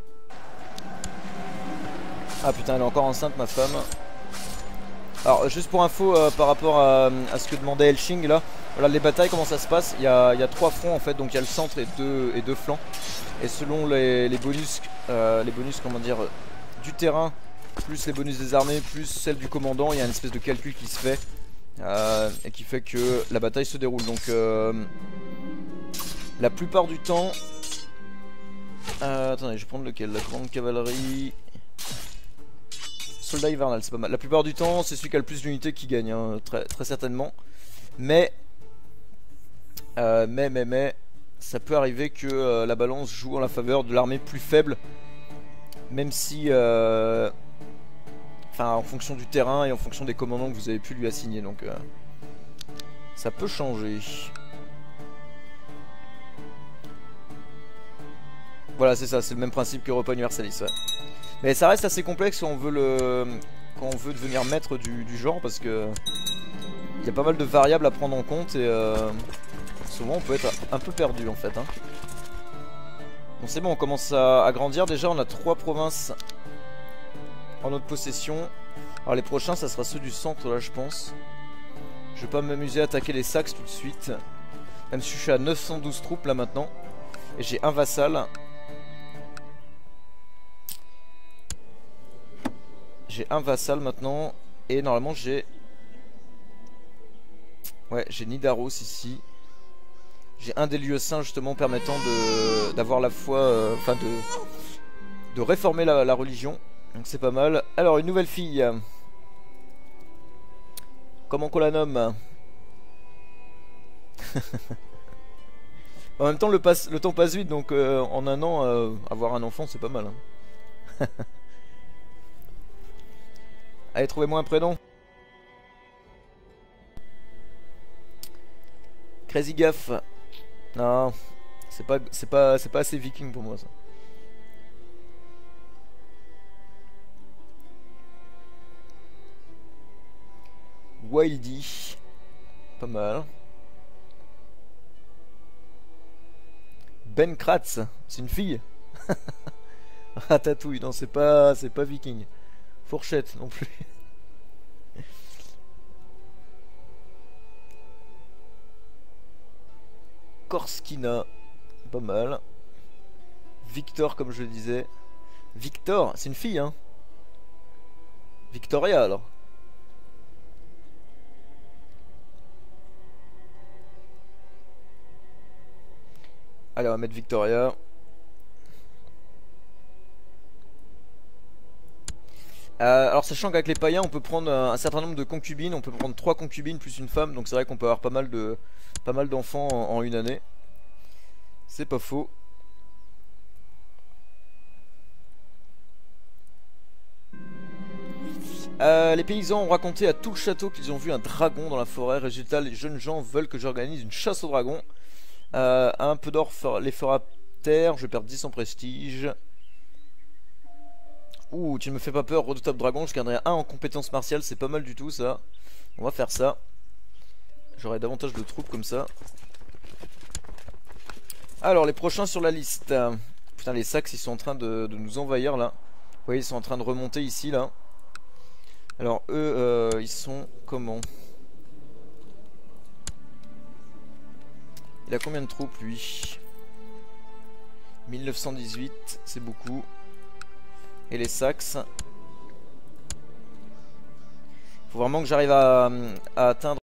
Ah putain, elle est encore enceinte ma femme. Alors juste pour info euh, par rapport à, à ce que demandait Elching là. Voilà les batailles, comment ça se passe. Il y a, il y a trois fronts en fait, donc il y a le centre et deux, et deux flancs. Et selon les, les bonus, euh, les bonus comment dire, du terrain, plus les bonus des armées, plus celle du commandant, il y a une espèce de calcul qui se fait. Euh, et qui fait que la bataille se déroule. Donc euh, la plupart du temps euh, attendez, je vais prendre lequel? La grande cavalerie. Soldat hivernal, c'est pas mal. La plupart du temps c'est celui qui a le plus d'unités qui gagne hein, très, très certainement. Mais euh, mais mais mais ça peut arriver que euh, la balance joue en la faveur de l'armée plus faible. Même si euh, enfin en fonction du terrain et en fonction des commandants que vous avez pu lui assigner. Donc euh, ça peut changer. Voilà c'est ça, c'est le même principe que Europa Universalis ouais. Mais ça reste assez complexe quand on veut, le, quand on veut devenir maître du, du genre. Parce que il y a pas mal de variables à prendre en compte. Et euh, souvent on peut être un peu perdu en fait hein. Bon c'est bon, on commence à, à grandir. Déjà on a trois provinces en notre possession. Alors les prochains ça sera ceux du centre là je pense. Je vais pas m'amuser à attaquer les Saxes tout de suite. Même si je suis à neuf cent douze troupes là maintenant. Et j'ai un vassal. J'ai un vassal maintenant. Et normalement j'ai Ouais, j'ai Nidaros ici. J'ai un des lieux saints justement permettant de d'avoir la foi, enfin euh, de, de réformer la, la religion. Donc c'est pas mal. Alors une nouvelle fille. Comment qu'on la nomme? En même temps le, passe, le temps passe vite, donc euh, en un an euh, avoir un enfant c'est pas mal hein. Allez, trouvez-moi un prénom. Crazy Gaff. Non, c'est pas, c'est pas, c'est pas assez viking pour moi ça. Wildy, pas mal. Ben Kratz, c'est une fille. Ratatouille, non c'est pas, c'est pas viking. Fourchette non plus. Korskina, pas mal. Victor, comme je le disais. Victor, c'est une fille, hein. Victoria, alors. Allez, on va mettre Victoria. Euh, alors, sachant qu'avec les païens, on peut prendre un certain nombre de concubines. On peut prendre trois concubines plus une femme. Donc, c'est vrai qu'on peut avoir pas mal de, pas mal d'enfants en, en une année. C'est pas faux. Euh, les paysans ont raconté à tout le château qu'ils ont vu un dragon dans la forêt. Résultat, les jeunes gens veulent que j'organise une chasse au dragon. Euh, un peu d'or les fera taire. Je perds dix en prestige. Ouh, tu ne me fais pas peur, redoutable dragon. Je garderai un en compétence martiale. C'est pas mal du tout ça. On va faire ça. J'aurai davantage de troupes comme ça. Alors, les prochains sur la liste. Putain, les Saxes, ils sont en train de, de nous envahir là. Vous voyez, ils sont en train de remonter ici là. Alors, eux, euh, ils sont comment? Il a combien de troupes lui? mille neuf cent dix-huit, c'est beaucoup. Et les Saxes? Faut vraiment que j'arrive à, à atteindre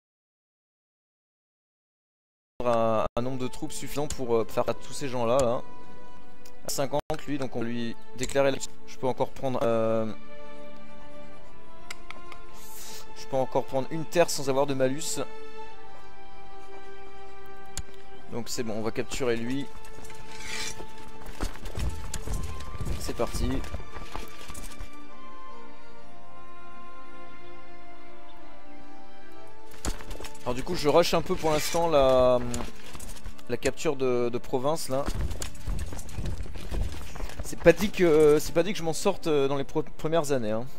un, un nombre de troupes suffisant pour euh, faire à tous ces gens là, là. cinquante lui, donc on lui déclarer la... Je peux encore prendre euh... Je peux encore prendre une terre sans avoir de malus. Donc c'est bon, on va capturer lui. C'est parti. Alors du coup je rush un peu pour l'instant la, la capture de, de province là. C'est pas dit que c'est pas dit que je m'en sorte dans les premières années hein.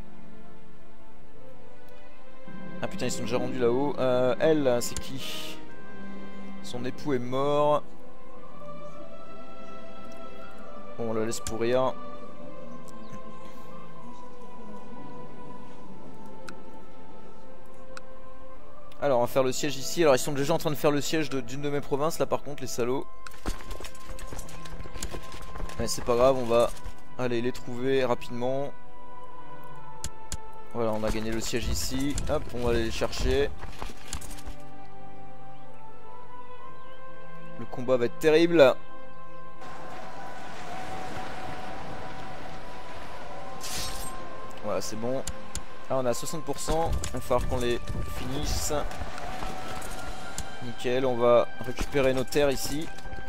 Ah putain, ils sont déjà rendus là-haut. euh, Elle, c'est qui? Son époux est mort. Bon, on la laisse pourrir. Alors on va faire le siège ici. Alors ils sont déjà en train de faire le siège d'une de, de mes provinces là par contre, les salauds. Mais c'est pas grave, on va aller les trouver rapidement. Voilà, on a gagné le siège ici. Hop, on va aller les chercher. Le combat va être terrible. Voilà, c'est bon. Là on est à soixante pour cent. Il va falloir qu'on les finisse. Nickel, on va récupérer nos terres ici.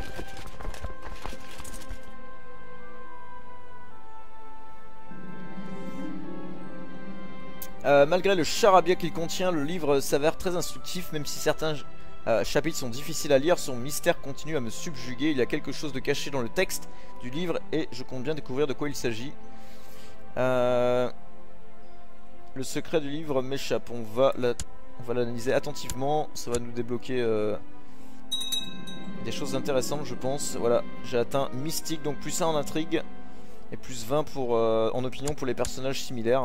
Euh, malgré le charabia qu'il contient, le livre s'avère très instructif, même si certains euh, chapitres sont difficiles à lire. Son mystère continue à me subjuguer. Il y a quelque chose de caché dans le texte du livre et je compte bien découvrir de quoi il s'agit. Euh, le secret du livre m'échappe. On va la, on va l'analyser attentivement. Ça va nous débloquer euh, des choses intéressantes, je pense. Voilà, j'ai atteint mystique, donc plus un en intrigue et plus vingt pour, euh, en opinion pour les personnages similaires.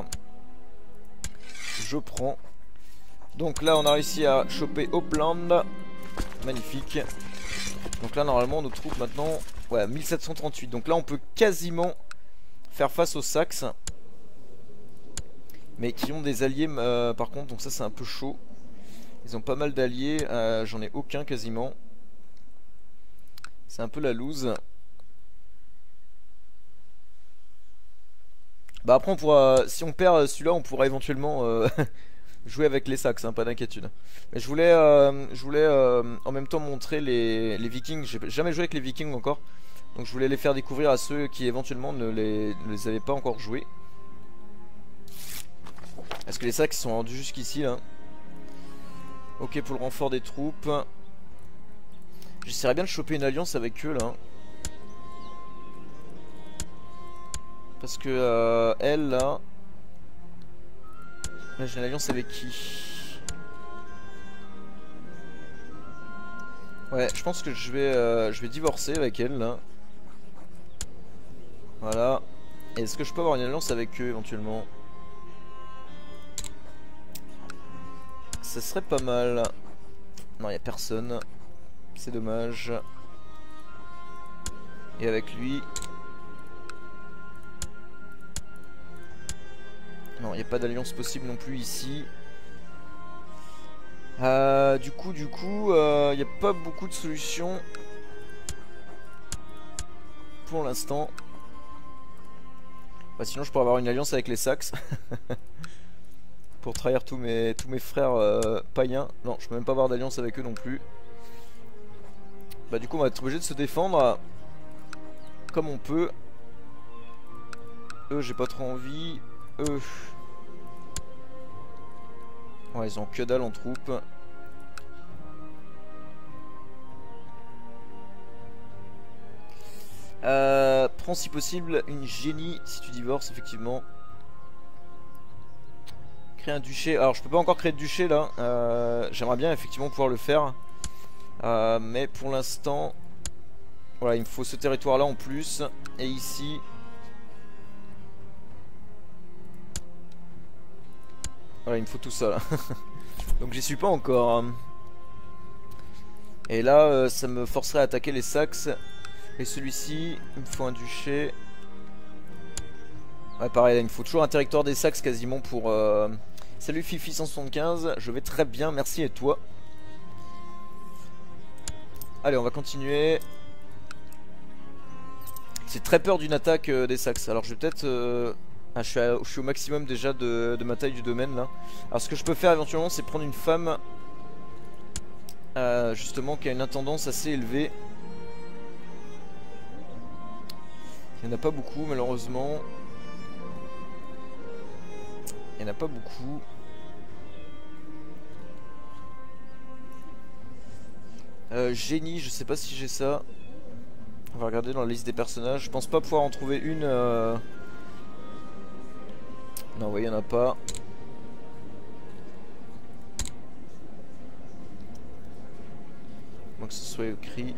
Je prends. Donc là on a réussi à choper Hopland. Magnifique. Donc là normalement nos troupes maintenant, ouais, mille sept cent trente-huit. Donc là on peut quasiment faire face aux Saxes, mais qui ont des alliés euh, par contre. Donc ça c'est un peu chaud. Ils ont pas mal d'alliés, euh, j'en ai aucun quasiment. C'est un peu la loose. Bah après on pourra, si on perd celui-là on pourra éventuellement euh, jouer avec les Saxes, hein, pas d'inquiétude. Mais je voulais, euh, je voulais euh, en même temps montrer les, les Vikings. J'ai jamais joué avec les Vikings encore. Donc je voulais les faire découvrir à ceux qui éventuellement ne les, ne les avaient pas encore joués. Est-ce que les Saxes sont rendus jusqu'ici là? Ok pour le renfort des troupes. J'essaierais bien de choper une alliance avec eux là. Parce que euh, elle là... Là j'ai une alliance avec qui? Ouais je pense que je vais, euh, je vais divorcer avec elle là. Voilà. Est-ce que je peux avoir une alliance avec eux éventuellement? Ça serait pas mal. Non, il n'y a personne. C'est dommage. Et avec lui... Non, il n'y a pas d'alliance possible non plus ici. Euh, du coup, du coup, il euh, n'y a pas beaucoup de solutions. Pour l'instant. Bah, sinon, je pourrais avoir une alliance avec les Saxes. Pour trahir tous mes, tous mes frères euh, païens. Non, je peux même pas avoir d'alliance avec eux non plus. Bah du coup on va être obligé de se défendre comme on peut. Eux j'ai pas trop envie. Eux ouais ils ont que dalle en troupes. euh, Prends si possible une génie si tu divorces effectivement. Créer un duché. Alors je peux pas encore créer de duché là. euh, J'aimerais bien effectivement pouvoir le faire. Euh, mais pour l'instant, voilà, il me faut ce territoire là en plus. Et ici, voilà, il me faut tout ça là. Donc j'y suis pas encore. Et là, euh, ça me forcerait à attaquer les Saxes. Et celui-ci, il me faut un duché. Ouais, pareil, là, il me faut toujours un territoire des Saxes quasiment pour. Euh... Salut Fifi cent soixante-quinze, je vais très bien, merci et toi? Allez, on va continuer. J'ai très peur d'une attaque euh, des Saxes. Alors je vais peut-être... Euh... Ah, je, suis à... je suis au maximum déjà de... de ma taille du domaine là. Alors ce que je peux faire éventuellement c'est prendre une femme euh, justement qui a une intendance assez élevée. Il n'y en a pas beaucoup malheureusement. Il n'y en a pas beaucoup. Euh, génie, je sais pas si j'ai ça. On va regarder dans la liste des personnages. Je pense pas pouvoir en trouver une. Euh... Non, ouais, il n'y en a pas. Moi que ce soit écrit.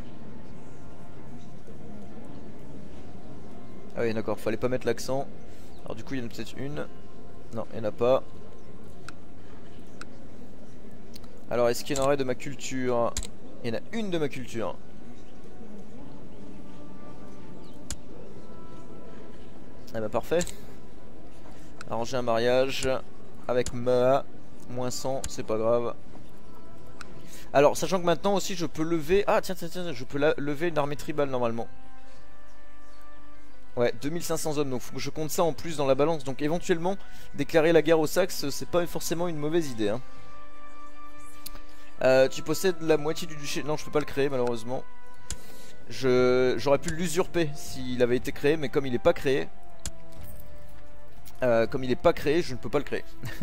Ah oui, d'accord, fallait pas mettre l'accent. Alors du coup, il y en a peut-être une. Non, il n'y en a pas. Alors, est-ce qu'il y en aurait de ma culture? Il y en a une de ma culture. Ah bah parfait. Arranger un mariage avec ma moins cent, c'est pas grave. Alors, sachant que maintenant aussi je peux lever... Ah tiens, tiens, tiens, je peux la... lever une armée tribale normalement. Ouais, deux mille cinq cents hommes, donc faut que je compte ça en plus dans la balance. Donc éventuellement, déclarer la guerre aux Saxes, c'est pas forcément une mauvaise idée. Hein. Euh, tu possèdes la moitié du duché. Non, je peux pas le créer malheureusement. Je J'aurais pu l'usurper s'il avait été créé, mais comme il est pas créé, euh, comme il est pas créé, je ne peux pas le créer.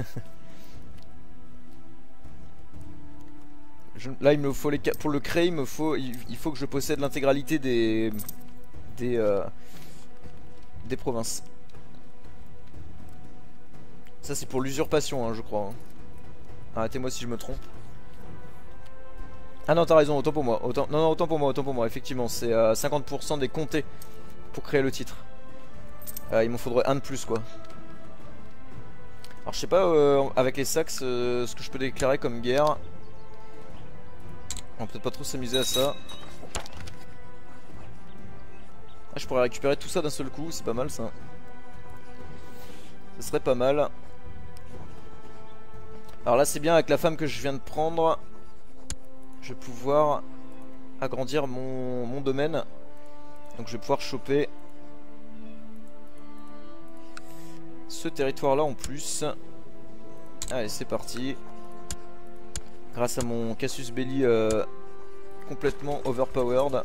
je... Là, il me faut les pour le créer, il me faut, il faut que je possède l'intégralité des des euh... des provinces. Ça, c'est pour l'usurpation, hein, je crois. Hein. Arrêtez-moi si je me trompe. Ah non, t'as raison, autant pour moi. Autant... Non, non, autant pour moi, autant pour moi. Effectivement, c'est euh, cinquante pour cent des comtés pour créer le titre. Euh, il m'en faudrait un de plus, quoi. Alors, je sais pas, euh, avec les Saxes, euh, ce que je peux déclarer comme guerre. On va peut-être pas trop s'amuser à ça. Ah, je pourrais récupérer tout ça d'un seul coup, c'est pas mal ça. Ce serait pas mal. Alors là c'est bien, avec la femme que je viens de prendre, je vais pouvoir agrandir mon, mon domaine. Donc je vais pouvoir choper ce territoire là en plus. Allez c'est parti. Grâce à mon Casus Belli euh, complètement overpowered.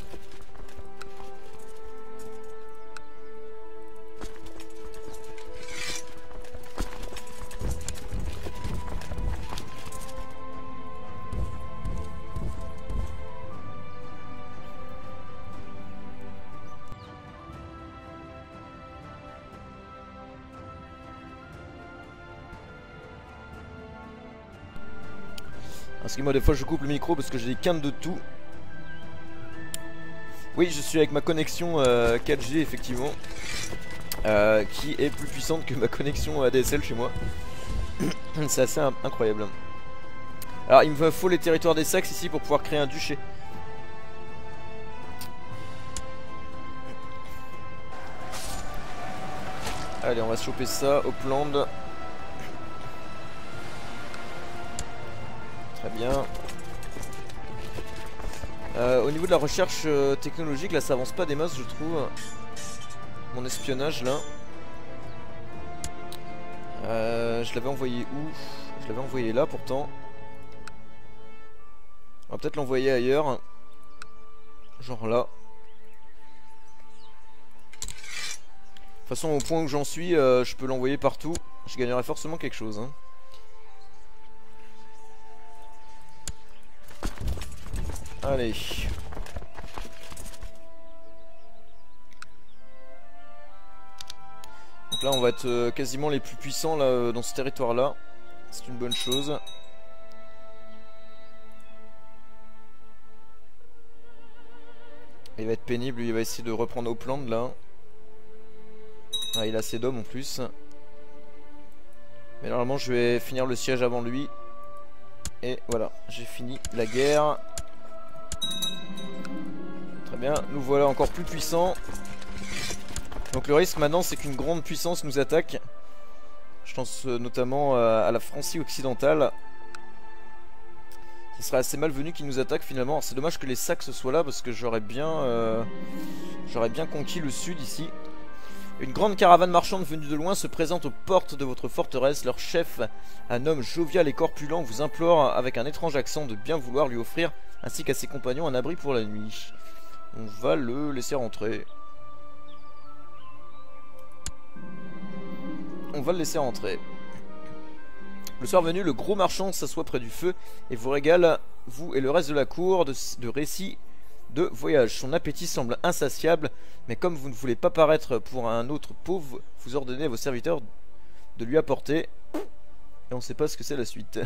Parce que moi des fois je coupe le micro parce que j'ai des quintes de tout. Oui je suis avec ma connexion euh, quatre G effectivement, euh, qui est plus puissante que ma connexion A D S L chez moi. C'est assez incroyable. Alors il me faut les territoires des Saxes ici pour pouvoir créer un duché. Allez on va se choper ça, Oppland. Très bien. Euh, au niveau de la recherche euh, technologique, là ça avance pas des masses je trouve. Mon espionnage là. Euh, je l'avais envoyé où? Je l'avais envoyé là pourtant. On va peut-être l'envoyer ailleurs. Genre là. De toute façon au point où j'en suis, euh, je peux l'envoyer partout. Je gagnerai forcément quelque chose hein. Allez. Donc là on va être euh, quasiment les plus puissants là, euh, dans ce territoire là. C'est une bonne chose. Il va être pénible, il va essayer de reprendre Oppland là. Ah, il a assez d'hommes en plus. Mais normalement je vais finir le siège avant lui. Et voilà, j'ai fini la guerre. Très bien, nous voilà encore plus puissants. Donc le risque maintenant c'est qu'une grande puissance nous attaque. Je pense notamment à la Francie occidentale. Ce serait assez malvenu qu'ils nous attaquent finalement. C'est dommage que les Saxes soient là parce que j'aurais bien euh, j'aurais bien conquis le sud ici. Une grande caravane marchande venue de loin se présente aux portes de votre forteresse. Leur chef, un homme jovial et corpulent, vous implore avec un étrange accent de bien vouloir lui offrir, ainsi qu'à ses compagnons, un abri pour la nuit. On va le laisser rentrer. On va le laisser rentrer. Le soir venu, le gros marchand s'assoit près du feu et vous régale, vous et le reste de la cour, de, de récits de voyage. Son appétit semble insatiable, mais comme vous ne voulez pas paraître pour un autre pauvre, vous ordonnez à vos serviteurs de lui apporter. Et on ne sait pas ce que c'est la suite.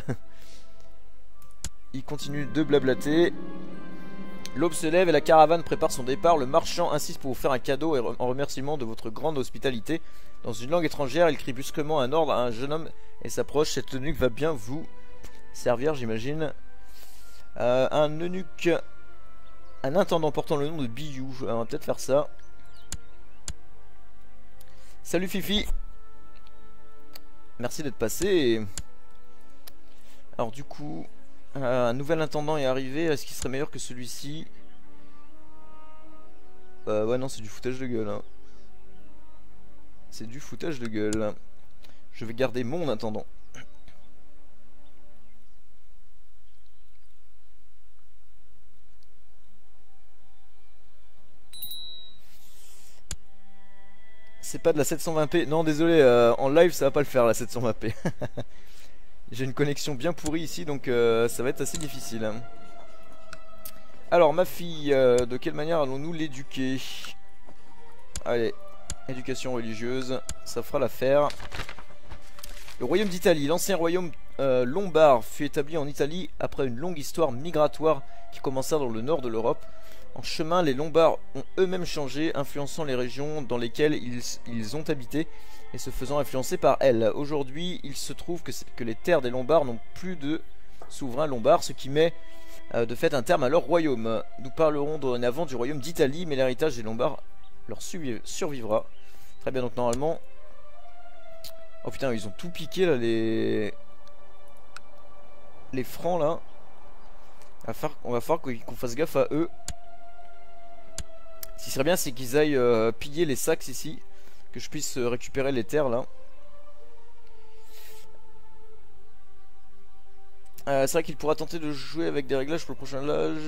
Il continue de blablater. L'aube se lève et la caravane prépare son départ. Le marchand insiste pour vous faire un cadeau et en remerciement de votre grande hospitalité. Dans une langue étrangère, il crie brusquement un ordre à un jeune homme et s'approche. Cette eunuque va bien vous servir, j'imagine. Euh, un eunuque... Un intendant portant le nom de Biyou. On va peut-être faire ça. Salut Fifi. Merci d'être passé. Alors du coup, euh, un nouvel intendant est arrivé. Est-ce qu'il serait meilleur que celui-ci? euh, Ouais non, c'est du foutage de gueule hein. C'est du foutage de gueule. Je vais garder mon intendant. C'est pas de la sept cent vingt p. Non désolé, euh, en live ça va pas le faire la sept cent vingt p. J'ai une connexion bien pourrie ici donc euh, ça va être assez difficile. Alors ma fille, euh, de quelle manière allons-nous l'éduquer? Allez, éducation religieuse, ça fera l'affaire. Le royaume d'Italie, l'ancien royaume euh, lombard fut établi en Italie après une longue histoire migratoire qui commença dans le nord de l'Europe. En chemin, les Lombards ont eux-mêmes changé, influençant les régions dans lesquelles ils, ils ont habité et se faisant influencer par elles. Aujourd'hui, il se trouve que, que les terres des Lombards n'ont plus de souverain lombard, ce qui met euh, de fait un terme à leur royaume. Nous parlerons dorénavant du royaume d'Italie, mais l'héritage des Lombards leur survivra. Très bien, donc normalement... Oh putain, ils ont tout piqué là, les... les francs là. On va, faire, on va falloir qu'on fasse gaffe à eux. Ce qui serait bien, c'est qu'ils aillent euh, piller les sacs ici. Que je puisse euh, récupérer les terres là. Euh, c'est vrai qu'il pourra tenter de jouer avec des réglages pour le prochain âge.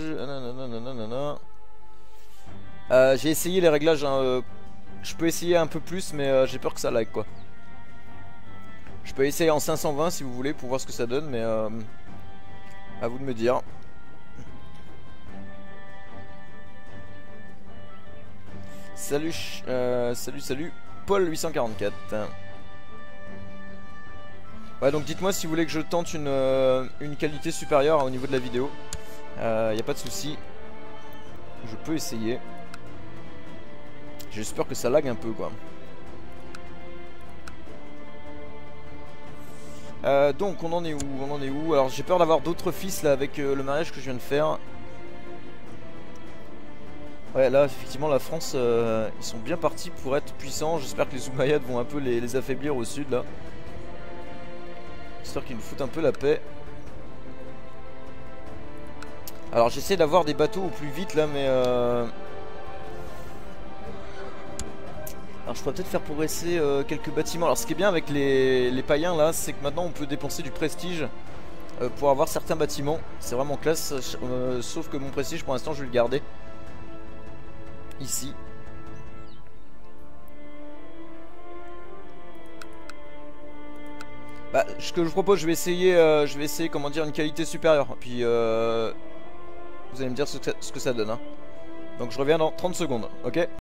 Euh, j'ai essayé les réglages. Hein, euh, je peux essayer un peu plus, mais euh, j'ai peur que ça lag quoi. Je peux essayer en cinq cent vingt si vous voulez pour voir ce que ça donne, mais euh, à vous de me dire. Salut, euh, salut, salut, Paul huit cent quarante-quatre. Ouais, donc dites-moi si vous voulez que je tente une, euh, une qualité supérieure hein, au niveau de la vidéo. Il euh, n'y a pas de souci. Je peux essayer. J'espère que ça lag un peu quoi. Euh, donc on en est où? On en est où? Alors j'ai peur d'avoir d'autres fils là avec euh, le mariage que je viens de faire. Ouais, là effectivement la France euh, ils sont bien partis pour être puissants. J'espère que les Umayyads vont un peu les, les affaiblir au sud là. J'espère qu'ils nous foutent un peu la paix. Alors j'essaie d'avoir des bateaux au plus vite là, mais euh... alors je pourrais peut-être faire progresser euh, quelques bâtiments. Alors ce qui est bien avec les, les païens là, c'est que maintenant on peut dépenser du prestige euh, pour avoir certains bâtiments. C'est vraiment classe, euh, sauf que mon prestige pour l'instant je vais le garder ici. Bah, ce que je vous propose, je vais essayer, euh, je vais essayer, comment dire, une qualité supérieure. Puis, euh, vous allez me dire ce que ça, ce que ça donne. Hein. Donc, je reviens dans trente secondes, ok ?